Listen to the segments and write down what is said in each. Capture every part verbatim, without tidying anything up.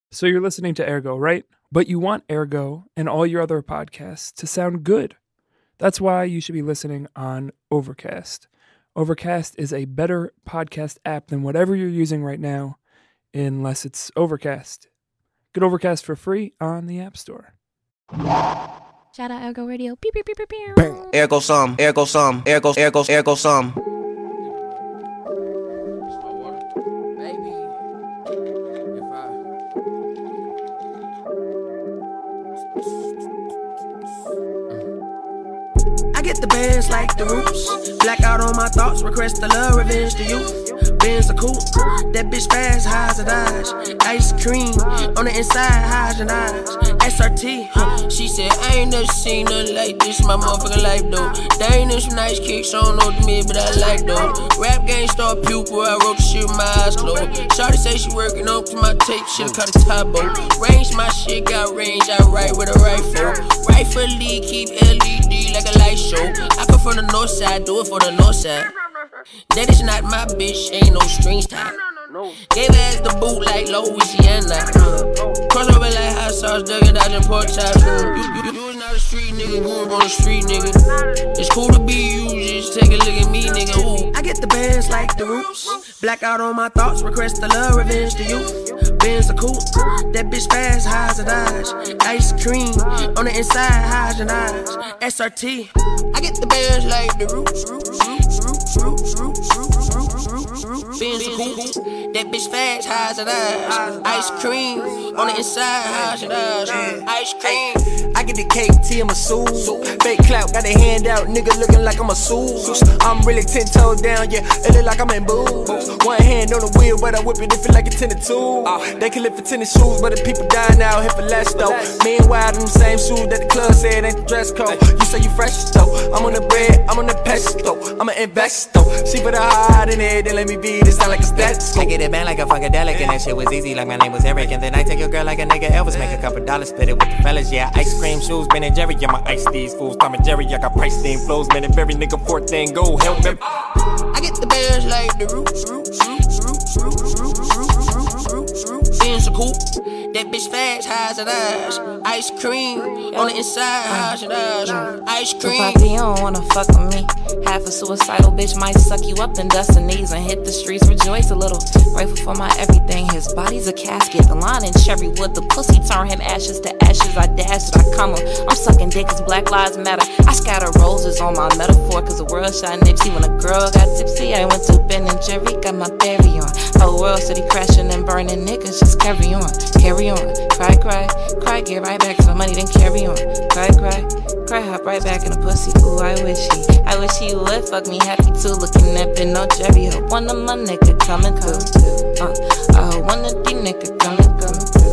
So you're listening to Ergo, right? But you want Ergo and all your other podcasts to sound good. That's why you should be listening on Overcast. Overcast is a better podcast app than whatever you're using right now, unless it's Overcast. Get Overcast for free on the App Store. Shout out Ergo Radio. Pew, pew, pew, pew, pew. Bang. Ergo some, ergo some, ergo, ergo, ergo some. I get the bands like the Roots. Blackout on my thoughts, request the love, revenge to you. Benz a coupe, that bitch fast, high as a Dodge. Ice cream, on the inside, high and eyes. S R T, huh? She said, I ain't never seen nothing like this in my motherfucking life, though. They ain't in some nice kicks, I don't know what to me, but I like, though. Rap game star pupil, I wrote the shit with my eyes closed. Shawty say she working on to my tape, shit cut a typo. Range my shit, got range, I write with a rifle. Rightfully keep L E D like a light show. I come from the north side, do it for the north side. That is not my bitch, ain't no strings tied. Gave ass the boot like Louisiana. Cross over like hot sauce, dugging, dodging pork chops. You, you, you is not a street nigga, you on the street nigga. It's cool to be you, just take a look at me, nigga. Ooh. I get the bands like the Roots. Blackout on my thoughts, request the love, revenge to you. Benz a coupe, that bitch fast, high as a Dodge. Ice cream, on the inside, high and eyes. S R T, I get the bands like the Roots. Benz a coupe, that bitch fast, high as a Dodge. Ice cream, on the inside, high as a Dodge. Ice cream. I get the cake, T, I'm a Suze. Fake clout, got a hand out, nigga looking like I'm a Suze. I'm really ten toes down, yeah, it look like I'm in boots. One hand on the wheel, but I whip it, it feel like a ten to two. They can live for tennis shoes, but the people dying out here for less though. Meanwhile, them same shoes that the club said ain't the dress code. You say you fresh though, I'm on the bread, I'm on the pesto. I'm an investor, see for the hard in it, then let me be, this sound like a stethoscope. I get it bang like a funkadelic, and that shit was easy like my name was Eric. And then I take your girl like a nigga Elvis, make a couple dollars, split it with the fellas, yeah. Ice cream shoes, Ben and Jerry, yeah, my ice these fools. Tom and Jerry, I got price theme flows, man, and every nigga fourteen, go help me. I get the bands like the Roots. Benz a coupe, that bitch fast, high as a Dodge. Ice cream, on the inside, high as a Dodge. Ice cream. So Poppy, you don't wanna fuck with me. Half a suicidal bitch might suck you up, then dust the knees and hit the streets. Rejoice a little, grateful for my everything. His body's a casket, the line in cherry wood. The pussy turn him ashes to ashes. I dash it, I come up. I'm sucking dick cause black lives matter. I scatter roses on my metaphor cause the world shot Nipsey. When a girl got tipsy, I went to Ben and Jerry, got my berry on. Whole world city crashing and burning, niggas just carry on, carry on. Cry, cry, cry, get right back to the money, then carry on. Cry, cry, cry, hop right back in the pussy. Ooh, I wish he, I wish he would fuck me happy too. Looking at Ben, no Jerry. Hope one of my nigga coming through. Uh, I hope one of these nigga coming coming through.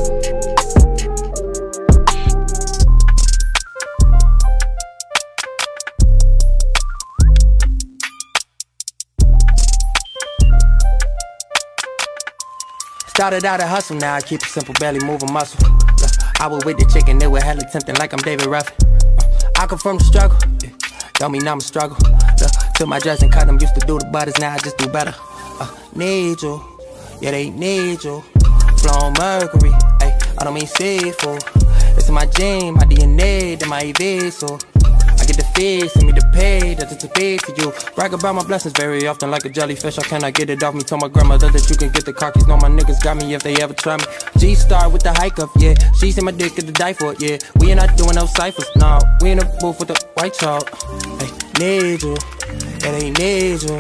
Started out a hustle, now I keep it simple, barely moving muscle. Uh, I was with the chicken, they were hella tempting like I'm David Ruffin. Uh, I come from the struggle, yeah, don't mean I'm a struggle. Uh, took my dress and cut them, used to do the butters, now I just do better. Uh, need you, yeah they need you. Flown Mercury, ay, I don't mean seafood. It's in my gene, my D N A, then my E V, so I get the feed, send me the pay, that's to pay to you. Brag about my blessings very often like a jellyfish. I cannot get it off me. Told my grandmother that you can get the car keys. Know my niggas got me if they ever try me. G-Star with the hike up, yeah. She's in my dick at the die for it, yeah. We ain't not doing no ciphers, nah. We in the booth with the white chalk. Hey, need you, yeah, they need you.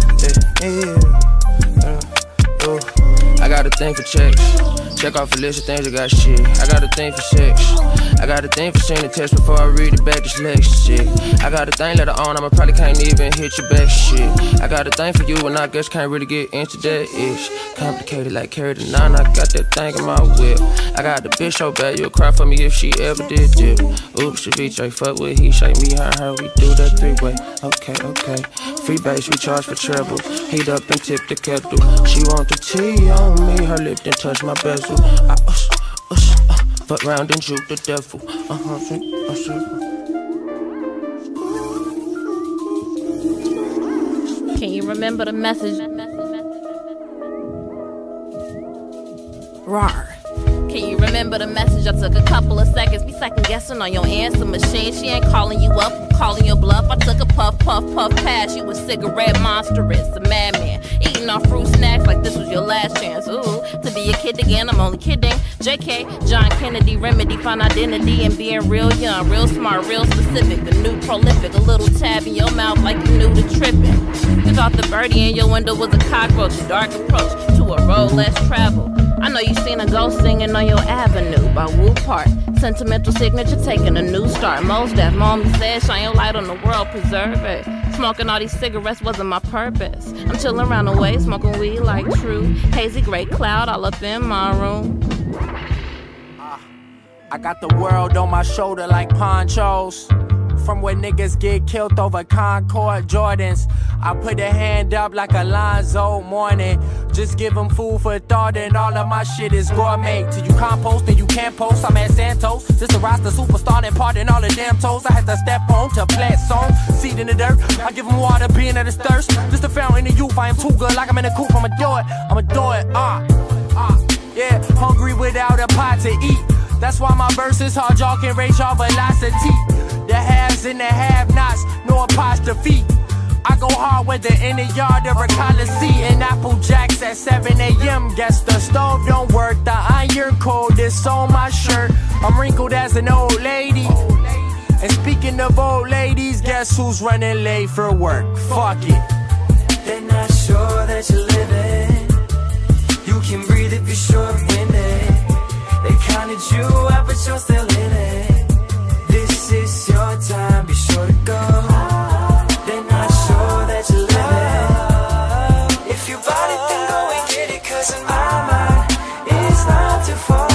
Yeah, yeah, uh, uh. I got a thing for checks. Check off a list of things I got shit. I got a thing for sex. I got a thing for seeing the text before I read it back, this Lex shit. I got a thing later on, I'ma probably can't even hit your back shit. I got a thing for you and I guess can't really get into that ish. Complicated like carry the nine, I got that thing in my whip. I got the bitch so bad, you'll cry for me if she ever did dip. Oops, she beat J, fuck with he, shake me, her, her, we do that three-way. Okay, okay. Free base, we charge for treble. Heat up and tip the kettle. She want the tea on me, her lip then touch my bezel. I ush, ush, uh, fuck round and juke the devil. Uh-huh, Can you remember the message? Rawr. Can you remember the message. I took a couple of seconds, be second guessing on your answer machine. She ain't calling you up, I'm calling your bluff. I took a puff, puff, puff past you, a cigarette monstrous, a madman. Eating on fruit snacks like this was your last chance. Ooh, to be a kid again, I'm only kidding. J K, John Kennedy, remedy, find identity in being real young, real smart, real specific. The new prolific, a little tab in your mouth like you knew the tripping. You thought the birdie in your window was a cockroach, a dark approach to a road less traveled. I know you seen a ghost singing on your avenue by Woo Park. Sentimental signature taking a new start. Most deaf, mommy said, shine your light on the world, preserve it. Smoking all these cigarettes wasn't my purpose. I'm chilling around the way, smoking weed like true. Hazy gray cloud all up in my room. Uh, I got the world on my shoulder like ponchos. From where niggas get killed over Concord Jordans. I put a hand up like Alonzo Mourning. Just give them food for thought and all of my shit is gourmet. Till you compost and you can't post, I'm at Santos. Just a roster superstar and pardon all the damn toes I had to step on to plant song. Seed in the dirt, I give them water, being at his thirst. Just a fountain of youth, I am too good like I'm in a coop, I'ma do it, I'ma do it, ah, uh, ah, uh, yeah. Hungry without a pot to eat. That's why my verses hard, y'all can raise y'all velocity. The haves and the have-nots, no apostrophe. I go hard whether in the yard or a coliseum. And Apple Jacks at seven A M Guess the stove don't work, the iron cold is on my shirt. I'm wrinkled as an old lady. And speaking of old ladies, guess who's running late for work? Fuck it. They're not sure that you're living. You can breathe if you're sure of winning. They counted you out, but you're still in it. This is your time, be sure to go. They're not sure that you're living. If you bought it, then go and get it, cause in my mind, it's not too far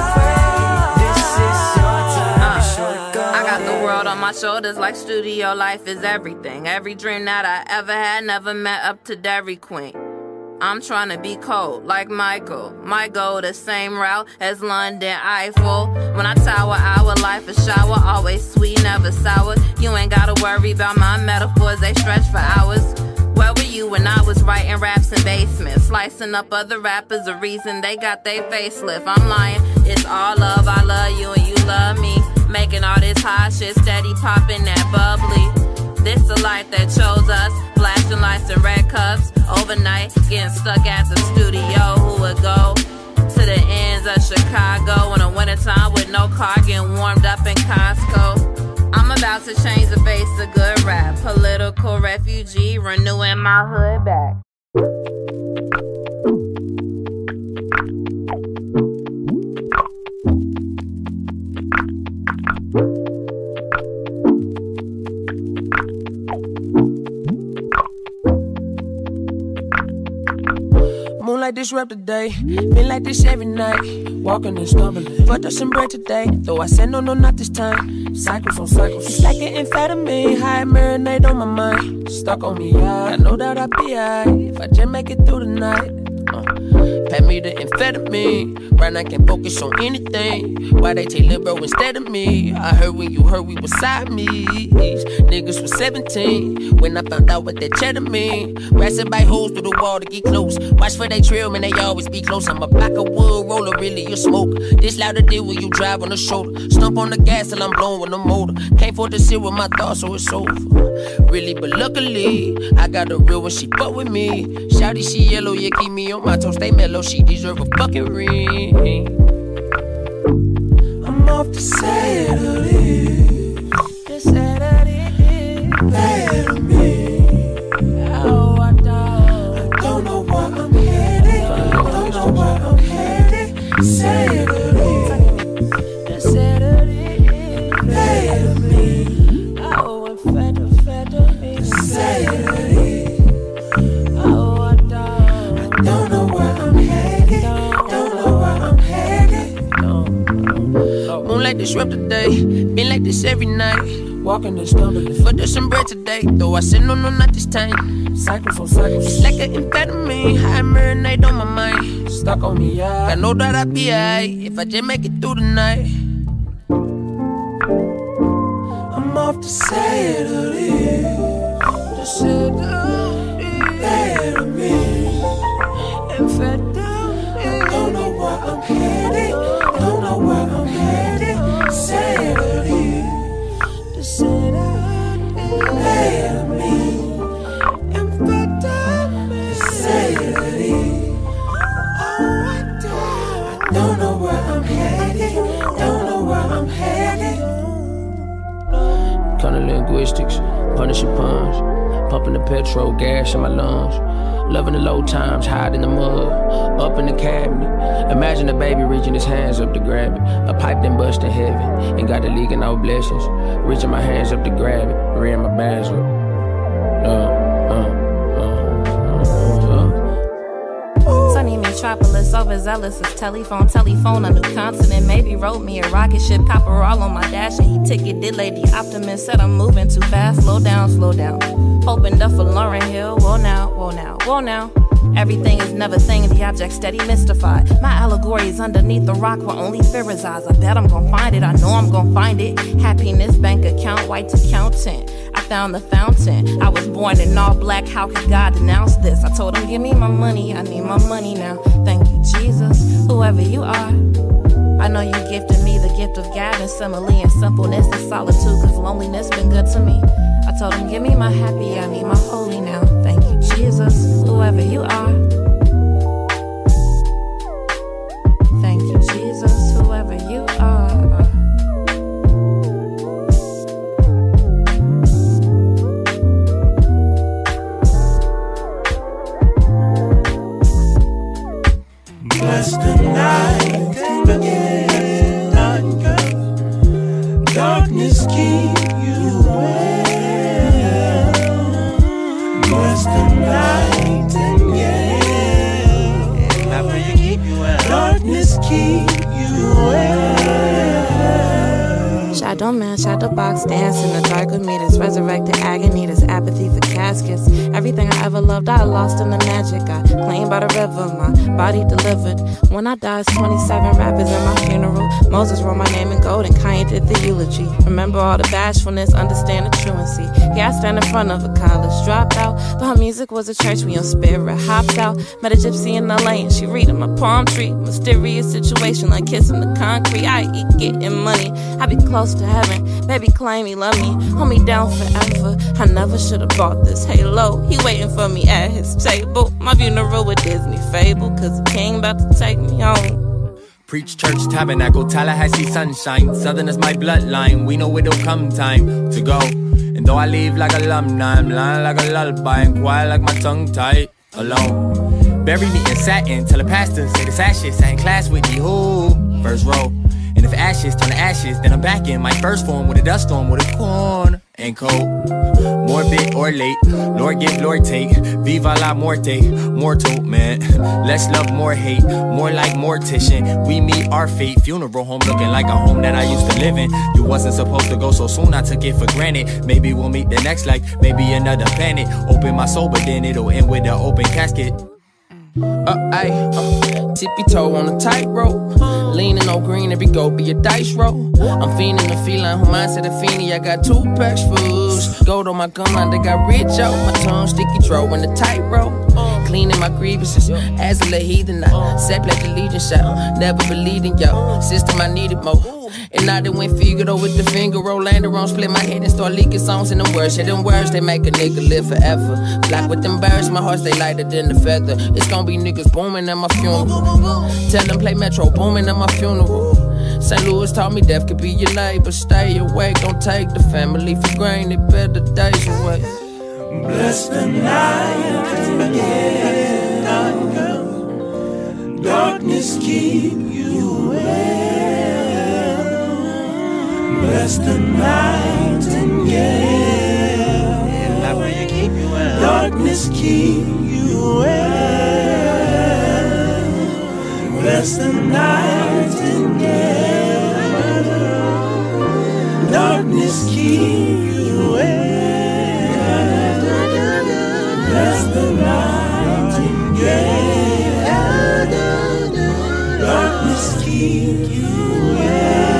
away. This is your time, be sure to go. I got the world on my shoulders like studio life is everything. Every dream that I ever had never met up to Dairy Queen. I'm trying to be cold like Michael. Might go the same route as London Eiffel. When I tower, our life a shower. Always sweet, never sour. You ain't gotta worry about my metaphors, they stretch for hours. Where were you when I was writing raps in basements? Slicing up other rappers, the reason they got their facelift. I'm lying, it's all love, I love you and you love me. Making all this hot shit, steady popping that bubbly. This the life that chose us, flashing lights and red cups. Overnight, getting stuck at the studio. Who would go to the ends of Chicago in the wintertime with no car, getting warmed up in Costco? I'm about to change the face of good rap. Political refugee, renewing my hood back. Like this rap today, been like this every night. Walking and stumbling, fucked up some bread today. Though I said no, no, not this time. Cycles on cycles, it's like an amphetamine. High marinade on my mind, stuck on me, yeah. I know that I'll be alright if I just make it through the night. Uh, pat me the amphetamine, right now I can focus on anything. Why they take Lil Bro instead of me? I heard when you heard we was side me. Niggas was seventeen when I found out what that cheddar mean. Rassing by hoes through the wall to get close. Watch for they trail, man, they always be close. I'm a block of wood roller, really you smoke. This louder deal when you drive on the shoulder. Stump on the gas till I'm blowing with the motor. Can't afford to sit with my thoughts, so it's over. Really, but luckily I got a real one, she fuck with me. Shawty, she yellow, yeah, keep me on my toes, stay mellow. She deserve a fucking ring. I'm off to Saturday. To Saturday. Better me. Oh, I don't. I don't know where I'm headed. I don't know where I'm headed. Saturday. To Saturday. Better me. Oh, and fatter, fatter me. Saturday. Oh, I don't. I don't know where I'm headed. Don't know where I'm headed. No. Moonlight disrupt today, been like this every night. Walking and stumbling, for there's some bread today. Though I said no, no, not this time. Cycles on cycles, it's like an amphetamine. High marinade on my mind, stuck on me, yeah. I know that I'll be alright if I just make it through the night. I'm off to Saturday. To Saturday. Better me. And fatter. I don't know where I'm headed. Don't know Counting linguistics, punishing puns. Pumping the petrol, gas in my lungs. Loving the low times, hide in the mud. Up in the cabinet. Imagine a baby reaching his hands up to grab it. A pipe then bust in heaven. And got the leaking out blessings. Reaching my hands up to grab it. Reading my bags up. Uh, uh, uh, uh, uh. Sunny metropolis, overzealous as telephone, telephone, a new continent. Maybe wrote me a rocket ship, copper all on my dash, and he ticketed Lady Optimist. Said I'm moving too fast, slow down, slow down. Opened up for Lauryn Hill, whoa now, whoa now, whoa now. Everything is never thing, the object steady mystified. My allegory is underneath the rock where only fear resides. I bet I'm gonna find it, I know I'm gonna find it. Happiness, bank account, white accountant. I found the fountain. I was born in all black, how could God denounce this? I told him, give me my money, I need my money now. Thank you, Jesus, whoever you are. I know you gifted me the gift of gab and simile and simpleness and solitude, cause loneliness been good to me. I told him, give me my happy, I need my holy now. Thank you, Jesus, whoever you are. Thank you, Jesus, whoever you are. Bless the night and again, darkness keep you well. Bless the night and again, not where you keep you well. Darkness keep you well. Shadow man, shadow box, dance in the dark with me. This resurrected agony, this apathy for caskets. Everything I ever loved, I lost in the magic. I clean by the river, my body delivered. When I die, it's twenty-seven rappers in my funeral. Moses wrote my name in gold and Kanye did the eulogy. Remember all the bashfulness, understand the truancy. Yeah, I stand in front of a college dropout, but her music was a church we on spirit hopped out. Met a gypsy in L A and she reading my palm tree. Mysterious situation like kissing the concrete. I eat getting money, I be close to heaven. Baby claim he love me, hold me down forever. I never should've bought this halo. He waiting for me at his table. My funeral with Disney fable, cause the king about to take me home. Preach church, tabernacle, Tallahassee sunshine. Southern is my bloodline, we know it'll come time to go. And though I leave like alumni, I'm lying like a lullaby and quiet like my tongue tied alone. Bury me in satin, tell the pastor, say this ashes, I ain't class with me, who? First row. And if ashes turn to ashes, then I'm back in my first form with a dust storm, with a corn and cold. Morbid or late, Lord give, Lord take. Viva la muerte, mortal, man. Less love, more hate, more like mortician. We meet our fate, funeral home looking like a home that I used to live in. You wasn't supposed to go so soon, I took it for granted. Maybe we'll meet the next life, maybe another planet. Open my soul, but then it'll end with an open casket. Uh, ayy, uh, tippy toe on a tightrope. Leaning on green, every go be a dice roll. I'm fiending the feline, who mindset a fiendie. I got two packs fools. Gold on my gun line, they got rich out. My tongue sticky, throw in the tightrope. Cleaning my grievances, as a heathen. I sat like the Legion shot. Never believed in y'all. System, I needed more. And I done went Figaro with the finger roll. Land around, split my head and start leaking songs in them words. Yeah, them words, they make a nigga live forever. Black with them birds, my heart stay lighter than the feather. It's gonna be niggas booming at my funeral. Tell them play Metro booming at my funeral. Saint Louis taught me death could be your neighbor. Stay awake, don't take the family for granted. Better days away. Bless the night and again, darkness keep you well. Bless the night and again, not where you keep you well. Darkness keep you well. Bless the night and again, darkness keep you well. Bless the night and again, darkness keep you well.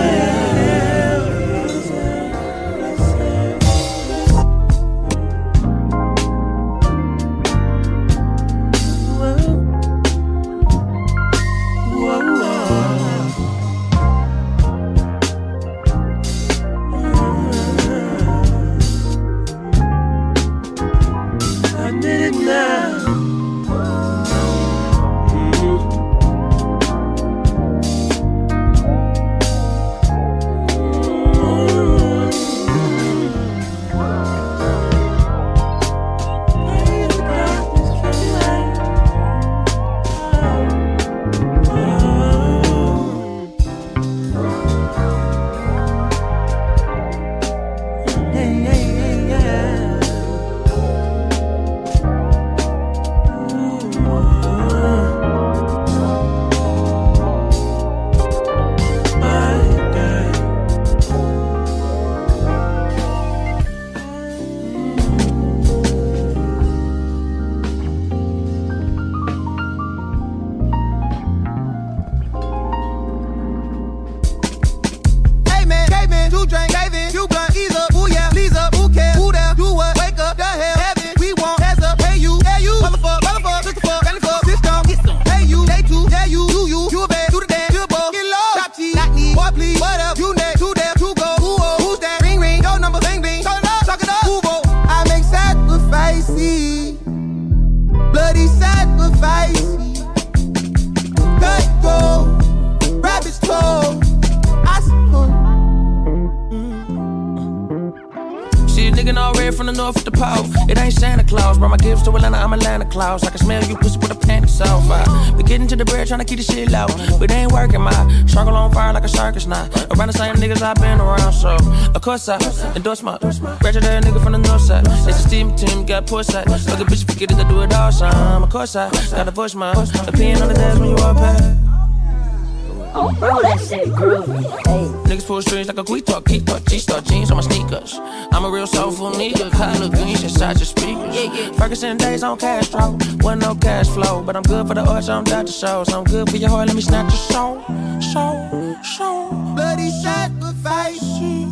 nigga from the north with the pole. It ain't Santa Claus, bro. My gifts to Atlanta, I'm Atlanta Claus. I can smell you pussy with a panties off. I be getting to the bread, trying to keep the shit low. But they ain't working, my struggle on fire like a circus now. Around the same niggas I've been around, so of course I endorse my graduate nigga from the north side. It's a steam team, got poor side. Fuck a bitch, forget it, I do it all time. Of course I gotta voice my opinion on the days when you walk past. Oh, bro, that shit groovy. Hey. Niggas pull strings like a quick talk, keep talk, G-star jeans on my sneakers. I'm a real soulful nigga, collard greens inside your speakers. Yeah, yeah. Ferguson days on Castro, wasn't no cash flow, but I'm good for the arts, I'm Doctor Show. So I'm good for your heart, let me snatch your soul, soul, soul. Bloody sacrifice.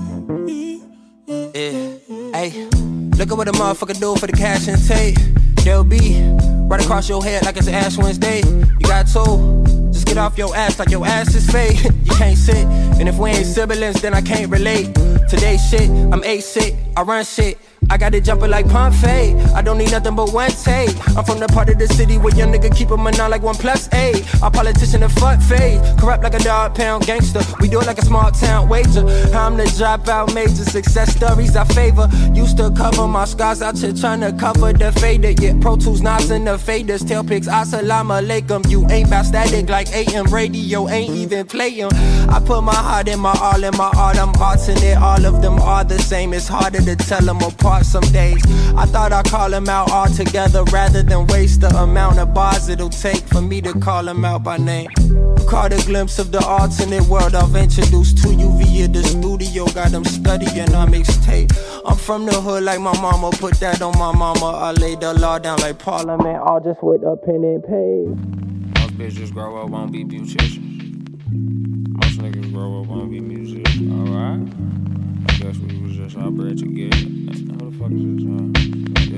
Yeah, hey, look at what a motherfucker do for the cash and tape. They'll be right across your head like it's Ash Wednesday. You got two. Just get off your ass like your ass is fake. You can't sit, and if we ain't siblings, then I can't relate. Today's shit, I'm eight sick, I run shit. I got it jumping like Pompeii. I don't need nothing but one take. I'm from the part of the city where young nigga keep him a nine like one plus eight. Our politician a fuck fade, corrupt like a dog pound gangster. We do it like a small town wager. I'm the dropout major, success stories I favor. Used to cover my scars out here trying to cover the fader. Yeah, Pro Tools, Nas and the faders. Tail pics, assalamu alaikum. You ain't bout static like A M radio, ain't even playing. I put my heart in my all in my art. I'm alternate, all of them are the same. It's harder to tell them apart some days. I thought I'd call them out all together rather than waste the amount of bars it'll take for me to call them out by name. Caught a glimpse of the alternate world I've introduced to you via the studio. Got them studying on mixtape. I'm from the hood like my mama, put that on my mama. I laid the law down like Parliament, all just with a pen and page. Most bitches grow up, won't be beauticians. Most niggas grow up, won't be musicians. Alright, I guess we was just all bred together. How the fuck is this, huh?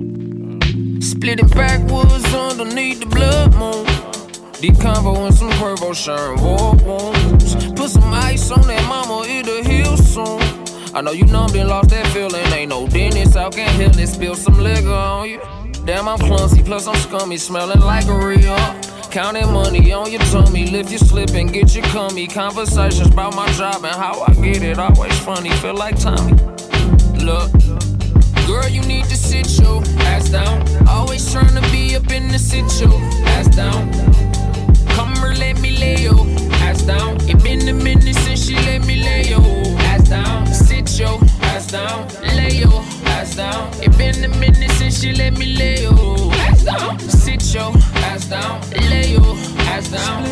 Yeah. Splitting backwoods underneath the blood moon. Deep convo and some Cuervo sharing war wounds. Put some ice on that mama, it'll heal soon. I know you numbed and lost that feeling. Ain't no dentist out, can't heal it. Spill some liquor on you. Damn, I'm clumsy, plus I'm scummy, smelling like a real. Counting money on your tummy, lift your slip and get your cummy. Conversations about my job and how I get it, always funny, feel like Tommy. Look, girl, you need to sit your ass down. Always trying to be up in the sit your ass down. Come here, let me lay your ass down. It been a minute since she let me lay your ass down. Sit your ass down, lay your ass down. It been a minute since she let me lay your ass down. Sit your ass down, lay your ass down.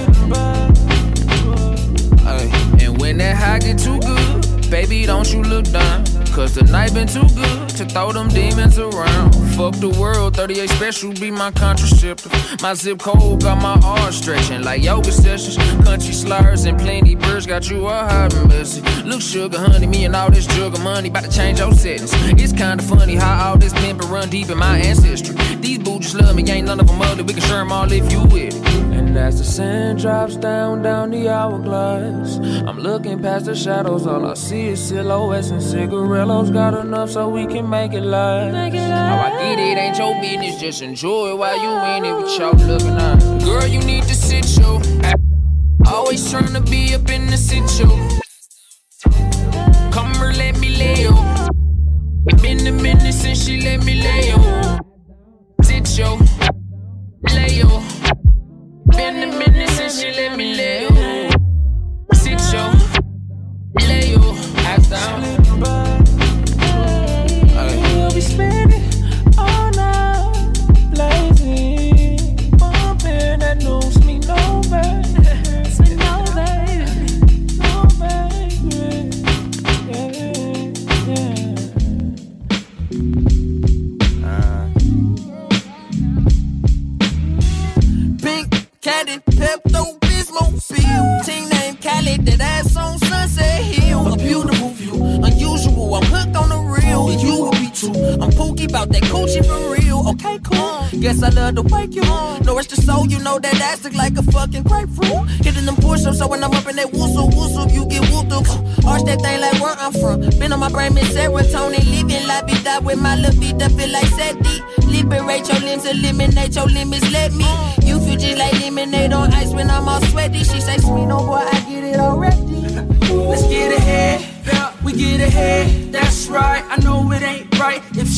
Ay, and when that high get too good, baby, don't you look down. Cause the night been too good to throw them demons around. Fuck the world, thirty-eight special be my contraceptive. My zip code got my arms stretching like yoga sessions. Country slurs and plenty birds got you a hot message. Look sugar honey, me and all this jug of money about to change your settings. It's kinda funny how all this member run deep in my ancestry. These boo just love me, ain't none of them ugly. We can share them all if you with it. And as the sand drops down, down the hourglass, I'm looking past the shadows, all I see is silhouettes and cigarillos. Got enough so we can make it last. Make it last. How I get it ain't your business, just enjoy it while you in it with y'all looking at. Girl, you need to sit your ass. Always trying to be up in the sit your. Come here, let me lay your. It been a minute since she let me lay your. Sit your, lay your. Been a minute since she let me lay your. Sit your, lay your ass down. We'll be spending all night lazy, bumping that news me no baby, no baby, no baby, yeah, yeah. Pink caddy, Pepto Bismol pill, team name Cali, that ass on Sunset Hill, a beautiful view, unusual. I'm hooked on the real, and you will be too. I'm pookie about that coochie for real. Okay, cool. Guess I love to wake you. Nourish the soul, you know that ass look like a fucking grapefruit. Hitting them push-ups, so when I'm up in that woosoo, woosoo, you get whooped up. Arch that thing like where I'm from. Been on my brain, miss serotonin, living la vida with my libido, feel like SETI. Liberate your limbs, eliminate your limits, let me. You feel just like lemonade on ice when I'm all sweaty. She say, sweet, no boy, I get it already. Let's get ahead, yeah, we get ahead. That's right, I know it ain't right if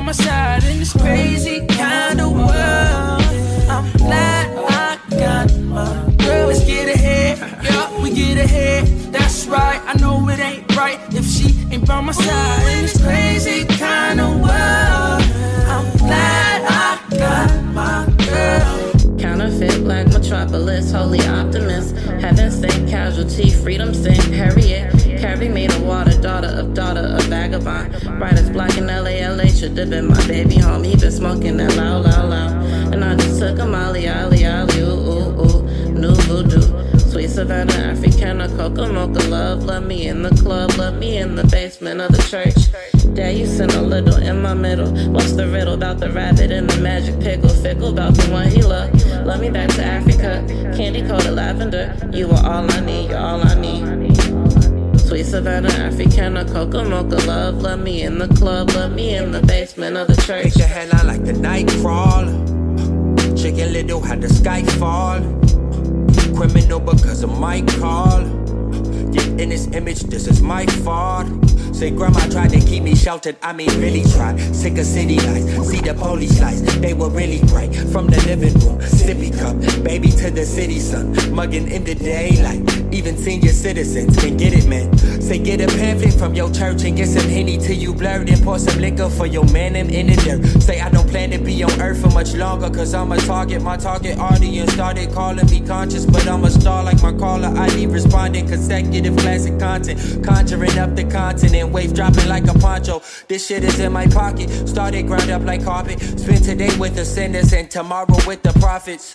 my side in this crazy kind of world. I'm glad I got my girl. Let's get ahead, yeah, we get ahead. That's right, I know it ain't right if she ain't by my side in this crazy kind of world. I'm glad I got my girl. Counterfeit black metropolis, holy optimist. Heaven sent casualty, freedom sent Harriet. Carry me to water, daughter of daughter of vagabond. Brightest black in L A, L A should have been my baby home. He been smoking that loud, loud, loud. And I just took a molly, ollie, ollie, ooh, ooh, ooh. New voodoo. Sweet Savannah, Africana, coca mocha, love, love me in the club, love me in the basement of the church. Dad, you sent a little in my middle. What's the riddle about the rabbit and the magic pickle? Fickle about the one he loved. Love me back to Africa, candy coated lavender. You are all I need, you're all I need. Sweet Savannah, Africana, coca mocha, love, love me in the club, love me in the basement of the church. Make your headline like the night crawler. Chicken Little had the sky fall. Criminal because of my call. Yet in this image, this is my fault. Say grandma tried to keep me sheltered, I mean really tried. Sick of city lights, see the police lights, they were really bright. From the living room, sippy cup, baby to the city sun, mugging in the daylight. Even senior citizens can get it, man. Say get a pamphlet from your church and get some Henny till you blurred and pour some liquor for your man them in the dirt. Say I don't plan to be on earth for much longer, cause I'm a target. My target audience started calling me conscious, but I'm a star like my caller I D responding. Consecutive classic content, conjuring up the continent, wave dropping like a poncho. This shit is in my pocket, started ground up like carpet. Spend today with the sinners and tomorrow with the prophets.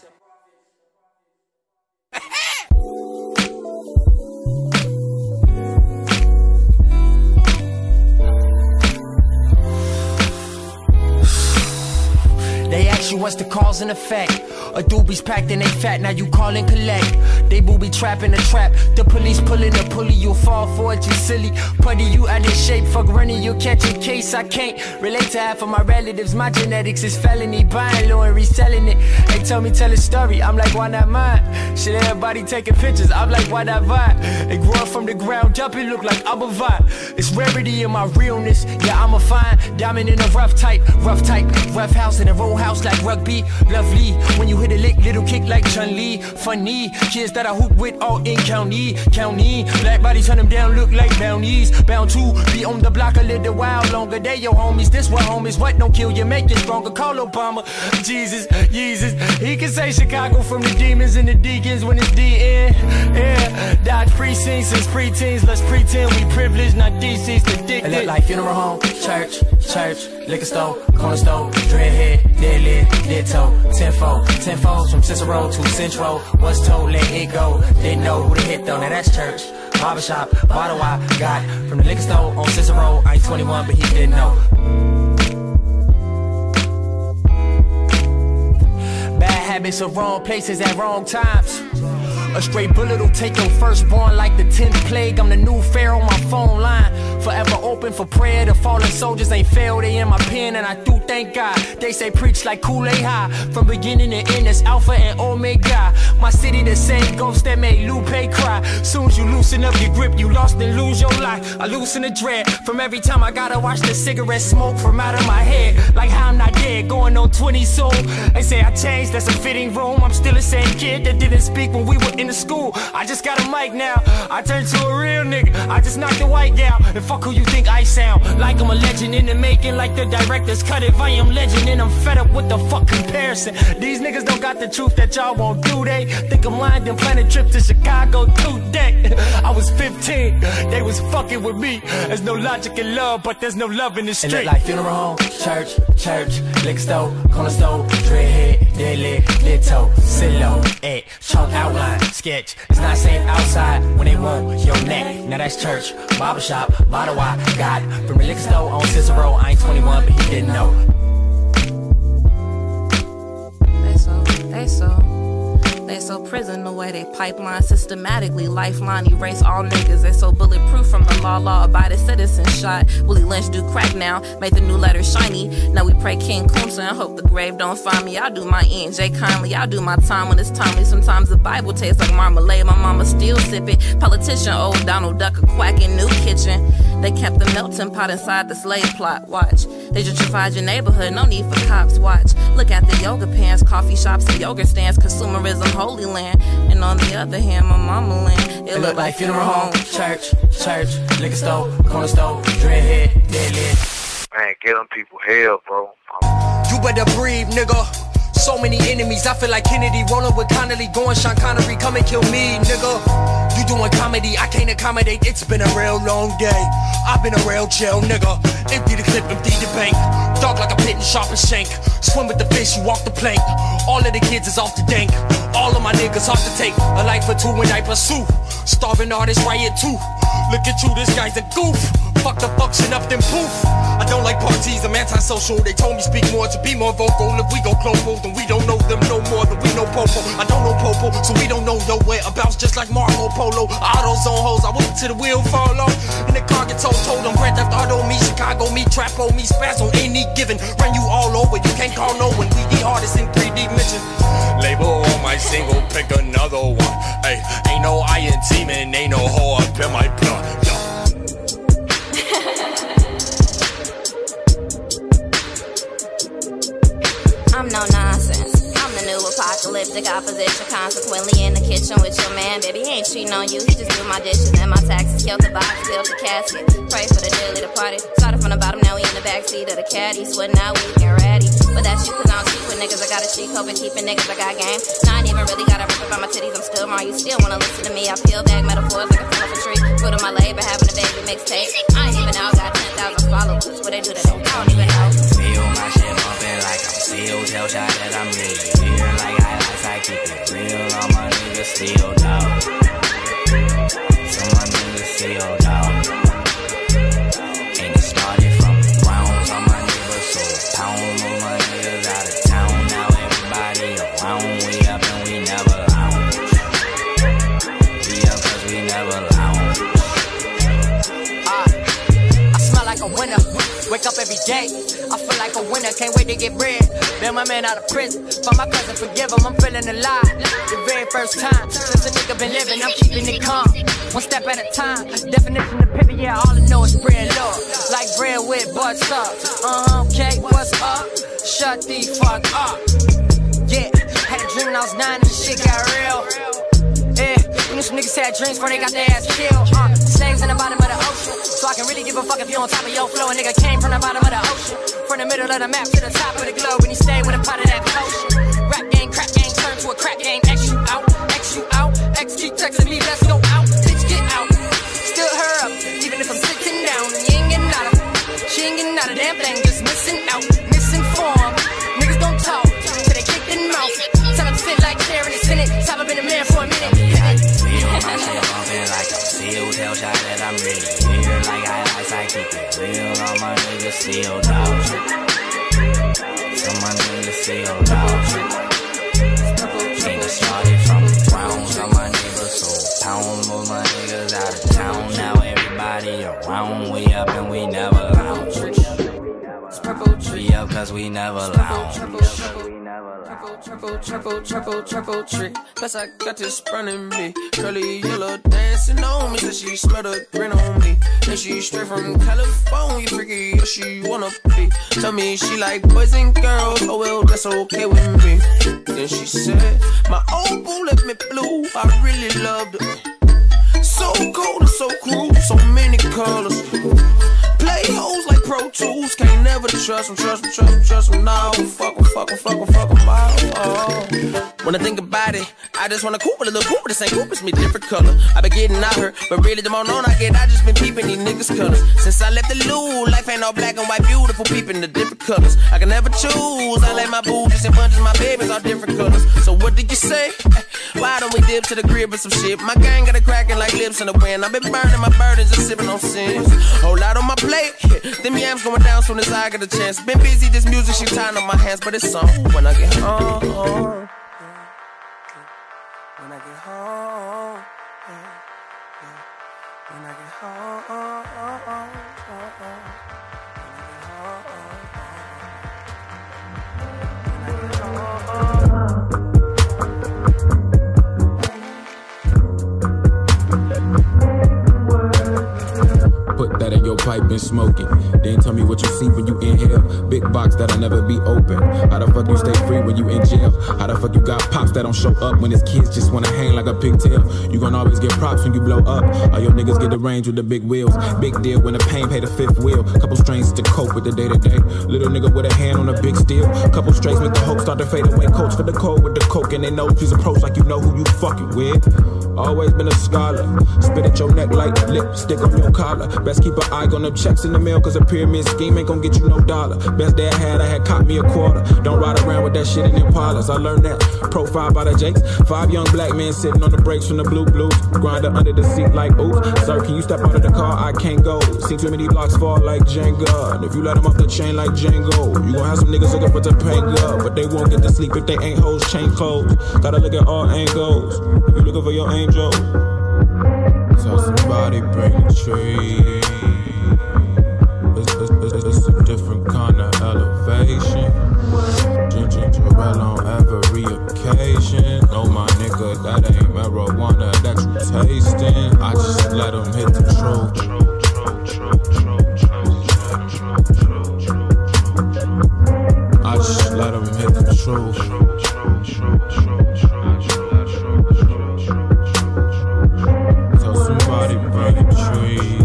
They ask you what's the cause and effect. A doobie's packed and they fat, now you call and collect. They booby trapping the trap. The police pulling the pulley, you'll fall for it, you silly. Putty, you out in shape, fuck running, you'll catch a case. I can't relate to half of my relatives, my genetics is felony. Buying low and reselling it. They tell me tell a story, I'm like, why not mine? Shit, everybody taking pictures, I'm like, why not vibe? They grew up from the ground up, it look like I'm a vibe. It's rarity in my realness, yeah, I'm a fine diamond in a rough type, rough type, rough house in a row house like rugby, lovely. When you hit a lick, little kick like Chun-Li. Funny, kids that I hoop with all in county, county. Black bodies turn them down, look like bounties. Bound to be on the block a little while longer. They your homies, this what homies. What don't kill you, make you stronger. Call Obama, Jesus, Jesus. He can say Chicago from the demons and the deacons when it's D N. Yeah, dodge precincts since preteens. Let's pretend we privileged, not deceased, addicted. It look like funeral home, church, church, liquor store, corner store, dreadhead, dead lid, dead toe, tenfold, tenfold from Cicero to Central. Was told, let it go. Didn't know who to hit though. Now that's church, barbershop, bottle I got from the liquor store on Cicero. I ain't twenty-one, but he didn't know. Bad habits of wrong places at wrong times. A straight bullet will take your firstborn like the tenth plague. I'm the new pharaoh on my phone line. Forever open for prayer. The fallen soldiers ain't failed. They in my pen and I do thank God. They say preach like Kool-Aid high. From beginning to end, it's Alpha and Omega. My city the same ghost that made Lupe cry. Soon as you loosen up your grip, you lost and lose your life. I loosen the dread from every time I gotta watch the cigarette smoke from out of my head. Like how I'm not dead, going on twenty soul. They say I changed, that's a fitting room. I'm still the same kid that didn't speak when we were in the school. I just got a mic now. I turned to a real nigga. I just knocked the white gal. And fuck who you think I sound. Like I'm a legend in the making, like the director's cut. If I am legend and I'm fed up with the fuck comparison. These niggas don't got the truth that y'all won't do. They think I'm lying, then plan a trip to Chicago today. I was fifteen, they was fucking with me. There's no logic in love, but there's no love in the street. It look like funeral home, church, church, liquor store, corner store, dreadhead, dead lit, lit toe, silo, egg, chalk outline, sketch. It's not safe outside when they want your neck. Now that's church, barbershop, bottle I got from the liquor store on Cicero. I ain't twenty-one, but he didn't know. They so, they so. They so prison the way they pipeline systematically lifeline erase all niggas. They so bulletproof from the law, law abided citizen shot. Willie Lynch do crack now, made the new letter shiny. Now we pray King Kunta and hope the grave don't find me. I do my E and J kindly, I do my time when it's timely. Sometimes the Bible tastes like marmalade, my mama still sip it. Politician old Donald Duck a quack in New Kitchen. They kept the melting pot inside the slave plot. Watch. They gentrified your neighborhood, no need for cops watch. Look at the yoga pants, coffee shops and yoga stands, consumerism, holy land. And on the other hand, my mama land, it, it look like funeral home, church, church, liquor store, corner store, dreadhead, deadlift. Man, get them people hell, bro. You better breathe, nigga. So many enemies, I feel like Kennedy, rolling with Connolly, going Sean Connery, come and kill me, nigga. You doing comedy, I can't accommodate, it's been a real long day. I've been a real chill, nigga. Empty the clip, empty the bank. Dark like a pit and sharp as shank. Swim with the fish, you walk the plank. All of the kids is off the dank. All of my niggas off the take. A life for two and I pursue. Starving artists riot too. Look at you, this guy's a goof. Fuck the function up, then poof. I don't like parties, I'm antisocial. They told me speak more to be more vocal. If we go global, then we don't know them no more than we know Popo. I don't know Popo, so we don't know your whereabouts. Just like Marco Polo. Autos on hoes, I wait till the wheel fall off. And the car get told, told them Grand Theft Auto me, Chicago me, Trapo me, Spazzo ain't need given. Run you all over, you can't call no one. We the artists in three dimensions. Label on my single, pick another one. Hey, ain't no I in team and ain't no hoe up in my blood. Yo. I'm no nonsense. I'm the new apocalyptic opposition. Consequently in the kitchen with your man. Baby, he ain't cheating on you. He just do my dishes and my taxes. Killed the box, built the casket. Pray for the daily to party. Started from the bottom, now we in the backseat of the caddy. Sweating out, weak and ready. But that's you, cause I don't cheat with niggas. I got a cheat code for keeping niggas. I got game. Now I ain't even really got a rip up on my titties. I'm still more. You still wanna listen to me. I peel back metaphors like a fell off a tree. Put on my labor, having a baby mixtape. I ain't even out, got ten thousand followers. What they do today? I don't even know. Feel my shit bumping like I'm sealed. Tell shot that I'm real. Feel like I like I keep it real. All my niggas still dog. Some my niggas still dog. Ain't it started from the ground. Some my niggas so pound. All my niggas out of town. Now everybody around. We up and we never lounge. We up cause we never lounge. Ah, I smell like a winner. Wake up every day, I feel like a winner, can't wait to get bread. Bail my man out of prison, for my cousin forgive him, I'm feeling alive. The very first time, since a nigga been living, I'm keeping it calm. One step at a time, definition of pivot, yeah, all I know is bread love. Like bread with butt sauce, uh-huh, okay, what's up? Shut the fuck up. Yeah, had a dream when I was nine and this shit got real. Yeah, you know some niggas had dreams before they got their ass killed. Uh, slaves in the bottom of the ocean, so I can really give a fuck if you on top of your flow. A nigga came from the bottom of the ocean, from the middle of the map to the top of the globe, and he stayed with a pot of that potion. Rap game, crap game, turn to a crack game. X you out, X you out, X keep texting me, let's go out, bitch get out. Still her up, even if I'm sitting down, and you ain't getting out of. She ain't getting out of damn thing, just missing out, misinformed. Niggas don't talk till they kick in the mouth. Tell them sit like chair in the Senate. Time I've been a man for a minute. Feel my shit bumping like I'm sealed. Tell shot that I'm really here. Like I like I keep it real. All my niggas still dog. Some my niggas still dog. Ain't it started from the ground. Some my niggas so pound. Most my niggas out of town. Now everybody around. We up and we never lounge. We up cause we never lounge. Triple, triple, triple, triple trick. Plus I got this burning me. Curly yellow dancing on me. Said she smelled a grin on me. And she straight from California. Freaky, yeah, she wanna be. Tell me she like boys and girls. Oh well, that's okay with me. Then she said, my old boo left me blue. I really loved her. So cold and so cruel. So many colors. Play hoes like Pro Tools. Can't never trust them, trust them, trust them, trust them. No, fuck them, fuck them, fuck them, fuck them out. Oh. When I think about it, I just wanna Cooper, a little Cooper. This ain't Cooper, it's me different color. I been getting out her, but really the more known I get, I just been peeping these niggas' colors. Since I left the loo, life ain't all black and white, beautiful peeping the different colors. I can never choose. I let my boo just in bunches, my babies all different colors. So what did you say? Why don't we dip to the crib with some shit? My gang got it cracking like lips in the wind. I've been burning my burdens and sipping on sins. Whole lot on my plate. Them yams going down soon as I get a chance. Been busy, this music shit tying on my hands, but it's on when I get home. When I get home. When I get home. Put that in your pocket. pipe and smoke it. Then tell me what you see when you inhale. Big box that'll never be open. How the fuck you stay free when you in jail? How the fuck you got pops that don't show up when his kids just wanna hang like a pigtail? You gon' always get props when you blow up. All your niggas get the range with the big wheels. Big deal when the pain pay the fifth wheel. Couple strains to cope with the day to day. Little nigga with a hand on a big steel. Couple strays make the hope start to fade away. Coach for the cold with the coke and they know please approach like you know who you fucking with. Always been a scholar. Spit at your neck like lipstick on your collar. Best keep an eye on them checks in the mail, cause a pyramid scheme ain't gon' get you no dollar. Best day I had, I had caught me a quarter. Don't ride around with that shit in Impalas. I learned that profile by the Jakes. Five young black men sitting on the brakes from the blue blues. Grinder under the seat like oops. Sir, can you step out of the car? I can't go. Seen too many blocks fall like Jenga. And if you let them off the chain like Django, you gon' have some niggas looking for Topanga, but they won't get to sleep if they ain't hoes, change clothes. Gotta look at all angles. If you looking for your angel, tell somebody bring the tree. It's, it's, it's, it's a different kind of elevation. Ginger ale on every occasion. No, my nigga, that ain't marijuana that you tasting. I just let them hit the truth. I just let them hit the truth. Tell somebody bring a tree.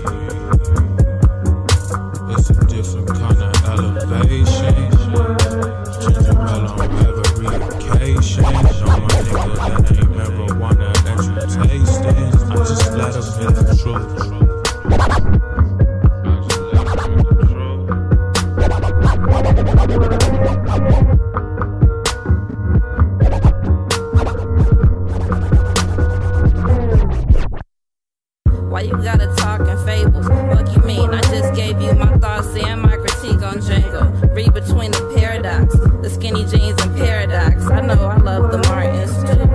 It's a different kind of elevation. Ginger ale on every occasion. No, my nigga, that ain't marijuana that you tasting. I just let them hit the truth. Why you gotta talk in fables? What you mean? I just gave you my thoughts and my critique on Django. Read between the paradox, the skinny jeans and paradox. I know I love the Martins too.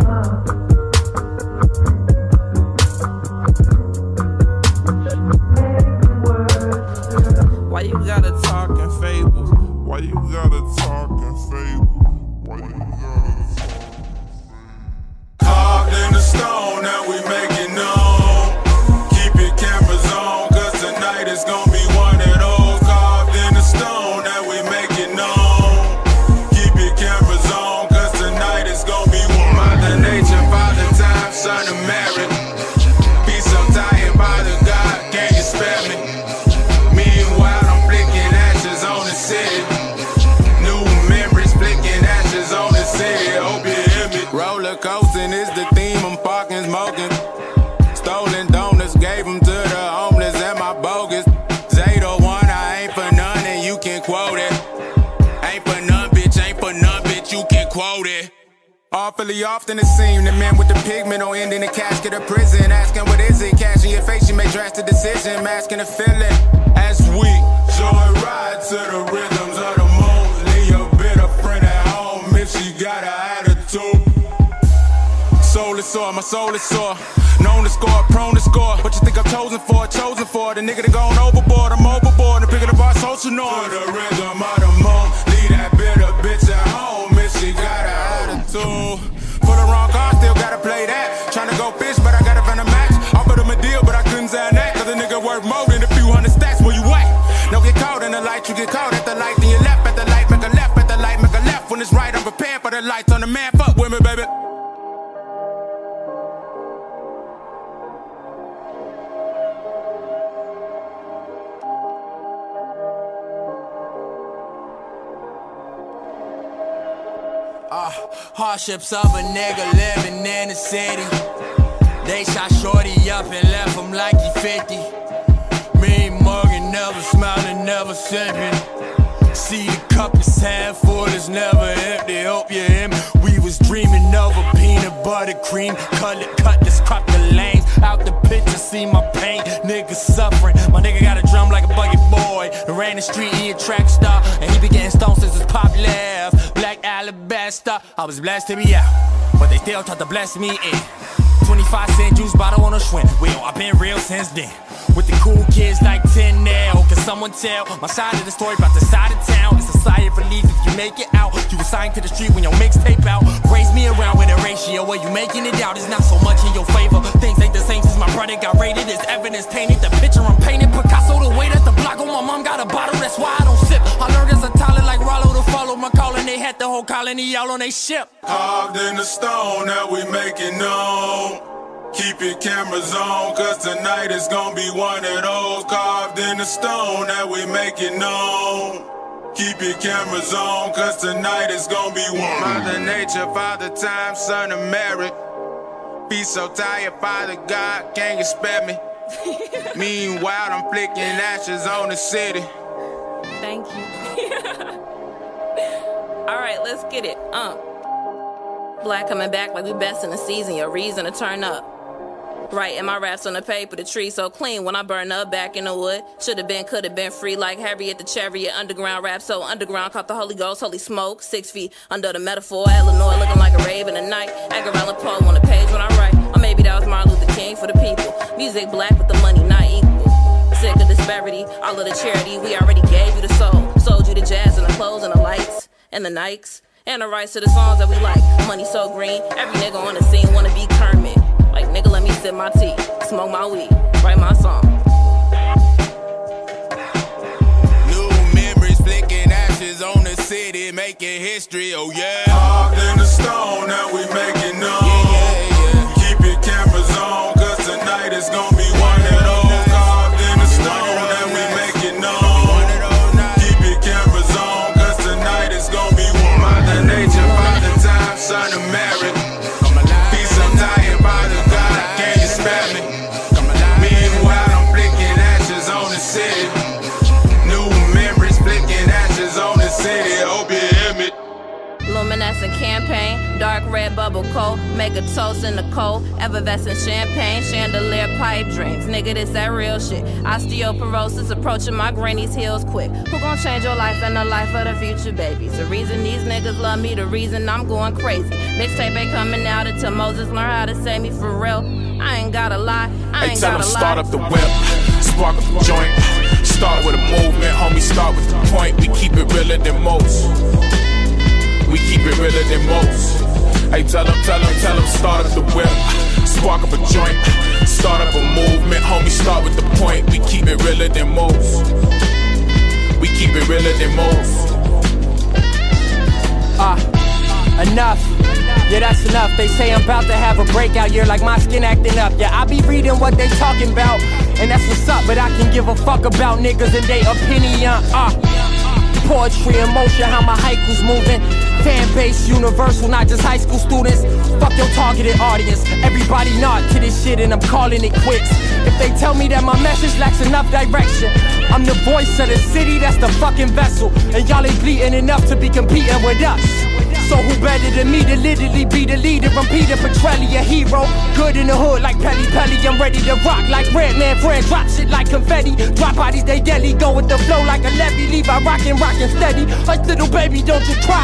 Why you gotta talk in fables? Why you gotta talk in fables? Why you gotta talk? Carved in the stone that we make it known. Keep your cameras on, cause tonight is gonna be one of those. Carved in the stone that we make it known. Keep your cameras on, cause tonight is gonna be one. Mother nature, father time, son of Mary. Be so tired by the God, can you spare me? Meanwhile, I'm flicking ashes on the city. New memories flicking ashes on the city. Hope you hear me. Roller coasting is the theme, I'm parking, smoking. Stolen donuts, gave them to the homeless and my bogus. Zeta one, I ain't for none and you can quote it. Ain't for none, bitch, ain't for none, bitch, you can quote it. Awfully often it seems the man with the pigment on end in the casket of prison. Asking what is it, cash in your face, you make drastic decision. Masking the feeling as we joy ride to the rhythms of the moon. Leave your bitter friend at home if she got an attitude. Soul is sore, my soul is sore. Known to score, prone to score. What you think I'm chosen for? Chosen for the nigga that gone overboard. I'm overboard and picking up our social norms. To the rhythm of the moon. Leave that bitter bitch at home if she got an attitude. Pull the wrong car, still gotta play that. Tryna go fish, but I gotta find a match. Offered him a deal, but I couldn't sign that. Cause a nigga worth more than a few hundred stacks. Where you at? Don't get caught in the light, you get caught at the light. Then you left at the light, make a left at the light, make a left. When it's right, I'm prepared for the lights on the man. Fuck with me, baby. Uh, hardships of a nigga living in the city. They shot Shorty up and left him like he fifty. Me and Morgan never smiling, never sipping. See the cup is half full, it's never empty. Hope you hear me. We was dreaming of a peanut butter cream. Cut it, cut this, crop the lanes. Out the picture, see my pain. Niggas suffering. My nigga got a drum like a buggy boy. Ran the street, he a track star. And he be getting stoned since his pop left. Black alabaster. I was blessed to be out, but they still tried to bless me in. twenty-five cent juice bottle on a swing wheel. I've been real since then. With the cool kids like ten now. Can someone tell my side of the story about the side of town? It's a sigh of relief if you make it out. You assigned to the street when your mixtape out. Raise me around with a ratio where you making it out. It's not so much in your favor. Things ain't the same since my brother got raided. It's evidence tainted. The picture I'm painting, Picasso the way that had the whole colony all on they ship. Carved in the stone that we make it known. Keep your cameras on, cause tonight is gonna be one of those. Carved in the stone that we make it known. Keep your cameras on, cause tonight is gonna be one. Mother Nature, Father Time, Son of Mary. Be so tired, Father God, can you spare me? Meanwhile, I'm flicking ashes on the city. Thank you. All right, let's get it. Uh. Black coming back like we best in the season, your reason to turn up. Writing my raps on the paper, the tree so clean when I burn up back in the wood. Should've been, could've been free like Harriet the Chariot. Underground rap so underground, caught the Holy Ghost, holy smoke. Six feet under the metaphor, Illinois looking like a rave in the night. Edgar Allan Poe on the page when I write. Or maybe that was Martin Luther King for the people. Music black with the money not equal. Sick of disparity, all of the charity, we already gave you the soul. Sold you the jazz and the clothes and the lights and the Nikes. And the rights to the songs that we like. Money so green, every nigga on the scene wanna be Kermit. Like, nigga, let me sip my tea, smoke my weed, write my song. New memories, flicking ashes on the city, making history, oh yeah. Carved in the stone that we making known. Yeah, yeah, yeah. Keep your cameras on, cause tonight is gonna be one of those. Carved in the stone that we making known. Keep your cameras on, cause tonight is gonna be one. Mother Nature, Father Time, Son of Mary. Be so tired, Father God, can you spare me? Meanwhile, I'm flicking ashes on the city. New memories, flicking ashes on the city. Hope you hear me. Luminescent campaign, dark red bubble coat. Make a toast in the cold. Effervescent champagne, chandelier pipe dreams. Nigga, this that real shit. Osteoporosis approaching my granny's heels quick. Who gon' change your life and the life of the future babies? The reason these niggas love me, the reason I'm going crazy. Mixtape ain't coming out until Moses learn how to save me for real. I ain't gotta lie, I ain't hey, tell gotta them lie. start up the whip, spark up the joint. Start with a movement, homie, start with the point. We keep it realer than most. We keep it realer than most. Hey, tell them, tell them, tell them, start up the whip, spark up a joint. Start up a movement, homie, start with the point. We keep it realer than most. We keep it realer than most. Ah, uh, enough. Yeah, that's enough. They say I'm about to have a breakout year, like my skin acting up. Yeah, I be reading what they talking about, and that's what's up. But I can give a fuck about niggas and they opinion. Ah, uh, poetry in motion, how my haikus moving. Fan base universal, not just high school students. Fuck your targeted audience. Everybody nod to this shit and I'm calling it quits. If they tell me that my message lacks enough direction, I'm the voice of the city, that's the fucking vessel. And y'all ain't bleeding enough to be competing with us. So who better than me to literally be the leader? I'm Peter Petrelli, a hero. Good in the hood like Pelly Pelly. I'm ready to rock like Redman Friend. Drop shit like confetti. Drop bodies, they deadly. Go with the flow like a levy. Leave I rockin', rockin' steady. Like little baby, don't you try.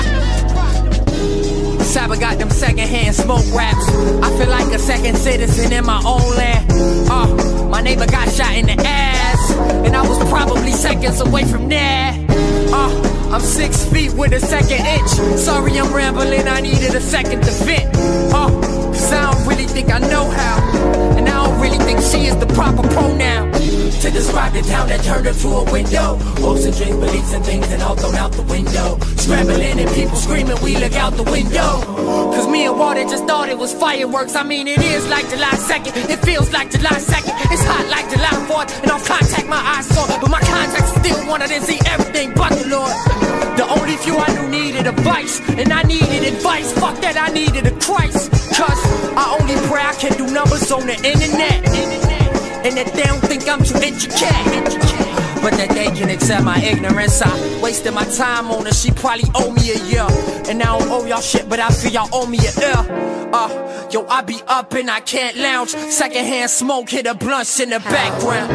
Saba got them secondhand smoke raps. I feel like a second citizen in my own land. Uh, my neighbor got shot in the ass, and I was probably seconds away from there. Uh, I'm six feet with a second inch. Sorry I'm rambling, I needed a second to vent. Uh, cause I don't really think I know how, and I don't really think she is the proper pronoun to describe the town that turned her to a window. Hopes and dreams, beliefs and things, and all thrown out the window. Scrambling and people screaming, we look out the window. Cause me and Walter just thought it was fireworks. I mean, it is like July second, it feels like July second. It's hot like July fourth, and off contact my eyes saw. But my contacts still wanted to see everything but the Lord. The only few I knew needed advice, and I needed advice. Fuck that, I needed a Christ. Cause I only pray I can do numbers on the internet, and that they don't think I'm too intricate, but that they can accept my ignorance. I wasted my time on her, she probably owe me a year. And I don't owe y'all shit, but I feel y'all owe me a ear. Uh, yo, I be up and I can't lounge. Secondhand smoke hit a blunts in the background.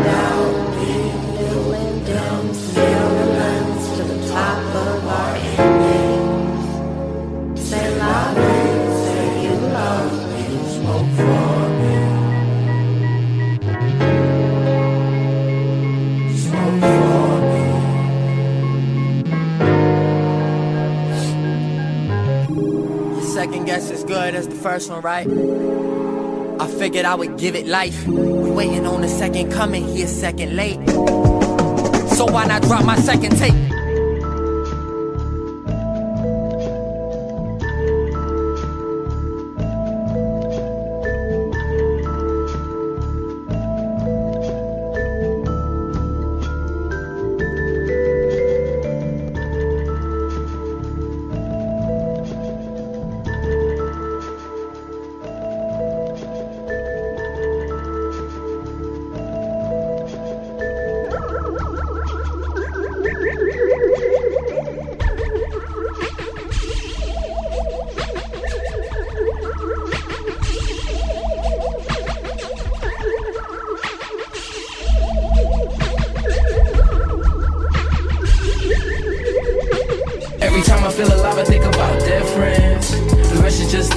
Second guess as good as the first one, right? I figured I would give it life. We waiting on the second coming, he a second late. So why not drop my second tape?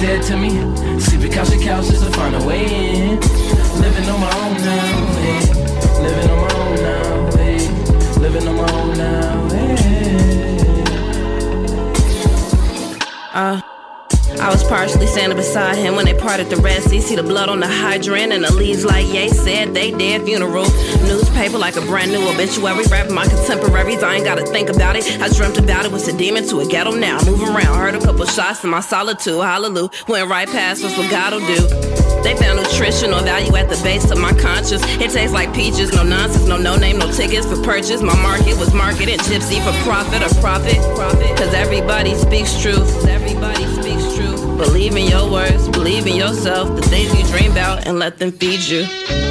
dead to me. Sleeping couch to couch just to find a way in. Living on my own now, hey. Living on my own now, hey. Living on my own now, hey. Uh I was partially standing beside him when they parted the Red Sea. See the blood on the hydrant and the leaves like Ye said they dead. Funeral newspaper like a brand new obituary. Rapping my contemporaries, I ain't gotta think about it. I dreamt about it, was a demon to a ghetto now. Move around, heard a couple shots in my solitude. Hallelujah, went right past us, what God'll do. They found nutritional value at the base of my conscience. It tastes like peaches, no nonsense, no no name, no tickets for purchase. My market was marketed gypsy for profit or profit. Cause everybody speaks truth, everybody speaks truth. Believe in your words, believe in yourself, the things you dream about, and let them feed you.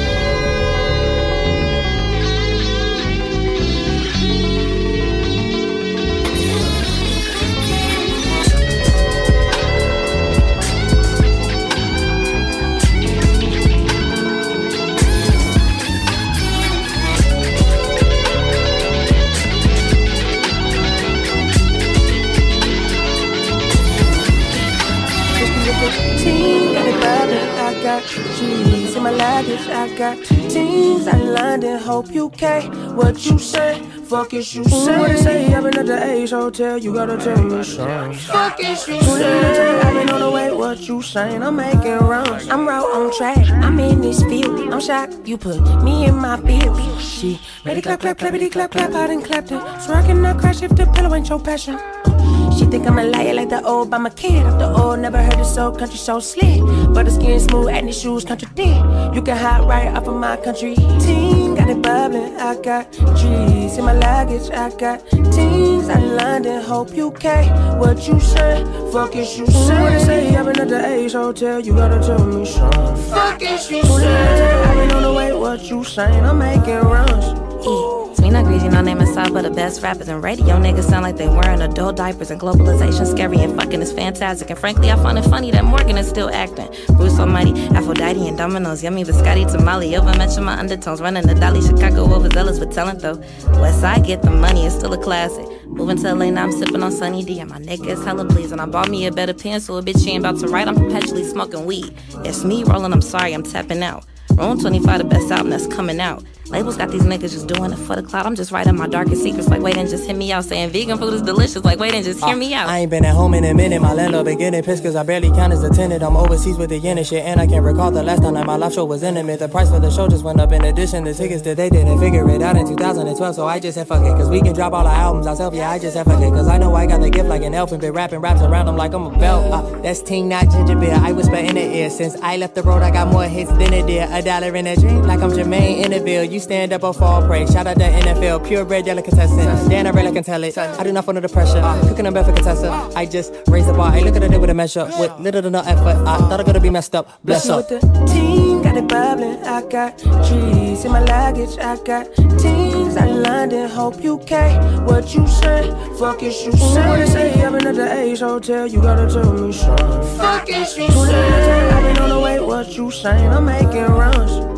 I got G's in my luggage, I got teams I London, hope you K. What you say? Fuck is you say? What they say? I've been at the Ace Hotel, you gotta tell me something. Fuck is you say? I've been on the way, what you saying? I'm making runs, I'm right on track, I'm in this field. I'm shocked you put me in my field. She ready clap, clap, clappity, clap, clap, I done clapped it. So I cannot crash if the pillow ain't your passion. She think I'm a liar like the old, but I'm a kid. After all, never heard it so country so slick. But the skin smooth and the shoes contradict. You can hide right up in my country. Team got it bubbling, I got G's in my luggage, I got teams I London, hope you K. What you say? Fuck is you say? What they say? I've been at the Ace Hotel, you gotta tell me something. Fuck is you say? I've been on the way, what you saying? I'm making runs. It's me not greasy, no name aside, but the best rappers and radio niggas sound like they wearing adult diapers. And globalization scary and fucking is fantastic. And frankly, I find it funny that Morgan is still acting. Bruce Almighty, Aphrodite and Domino's, yummy biscotti tamale. Over mention my undertones, running the Dolly, Chicago overzealous with talent though. Westside get the money, it's still a classic. Moving to L A now, I'm sipping on Sunny D, and my nigga is hella pleased. And I bought me a better pencil, a bitch she ain't about to write. I'm perpetually smoking weed. It's me rolling, I'm sorry, I'm tapping out. Room twenty-five, the best album that's coming out. Labels got these niggas just doing it for the clout. I'm just writing my darkest secrets like, wait and just hit me out. Saying vegan food is delicious like, wait and just hear uh, me out. I ain't been at home in a minute. My landlord been getting pissed cause I barely count as a tenant. I'm overseas with the yen and shit, and I can't recall the last time that my live show was intimate. The price for the show just went up in addition to tickets that they didn't figure it out in two thousand twelve. So I just said fuck it, cause we can drop all our albums ourselves. Yeah, I just said fuck it, cause I know I got the gift like an elf and been rapping raps around them like I'm a belt. Uh, that's Ting, not ginger beer. I whisper in the ear. Since I left the road, I got more hits than a deer. A dollar in a drink like I'm Jermaine Inneville. You stand up or fall prey. Shout out to N F L, purebred delicatessen. Dan, I really can tell it. I do not fall under pressure. Cooking them bad for contessa. I just raise the bar. I look at it with a measure. With little to no effort. I thought I could be messed up. Bless up. With the team, got it bubbling. I got G's in my luggage. I got teams I London, hope you K. What you say? Fuck is you say? What they say? I've been at the Ace Hotel, you gotta tell me something. Fuck is you say? I've been on the way, what you saying? I'm making runs.